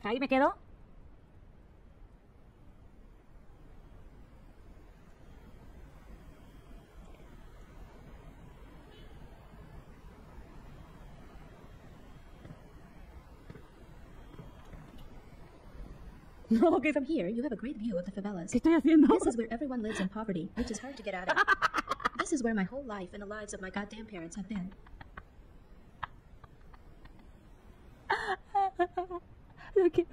Ahí me quedo. No, okay. From here, you have a great view of the favelas. ¿Qué estoy haciendo? This is where everyone lives in poverty, which is hard to get out of. This is where my whole life and the lives of my goddamn parents have been. No quiero.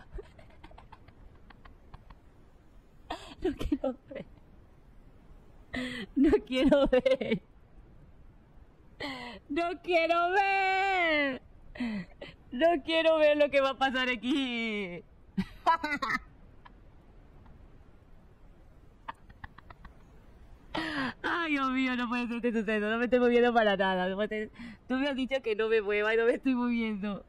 No quiero ver. No quiero ver. No quiero ver. No quiero ver lo que va a pasar aquí. Ay, Dios mío, no puede ser este suceso. No me estoy moviendo para nada. No puede ser. Tú me has dicho que no me mueva y no me estoy moviendo.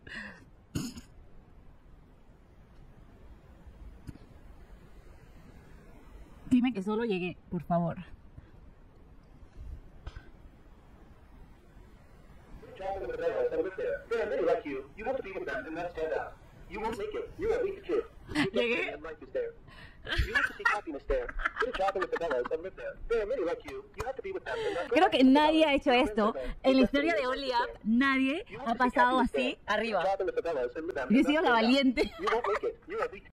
Dime que solo llegué, por favor. Llegué. Creo que nadie ha hecho esto. En la historia de Only Up, nadie ha pasado así arriba. Yo he sido la valiente.